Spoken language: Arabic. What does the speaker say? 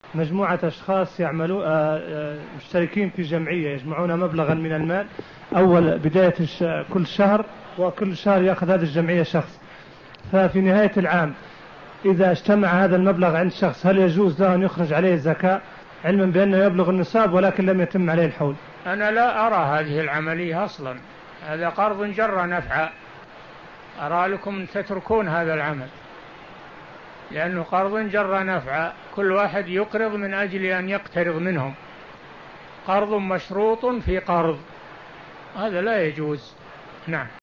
مجموعة أشخاص يعملون مشتركين في جمعية، يجمعون مبلغا من المال أول بداية كل شهر، وكل شهر يأخذ هذه الجمعية شخص. ففي نهاية العام إذا اجتمع هذا المبلغ عند شخص، هل يجوز له أن يخرج عليه الزكاة، علما بأنه يبلغ النصاب ولكن لم يتم عليه الحول؟ أنا لا أرى هذه العملية أصلا، هذا قرض جر نفعا، أرى لكم تتركون هذا العمل، لأنه قرض جر نفعا، كل واحد يقرض من أجل أن يقترض منهم، قرض مشروط في قرض، هذا لا يجوز. نعم.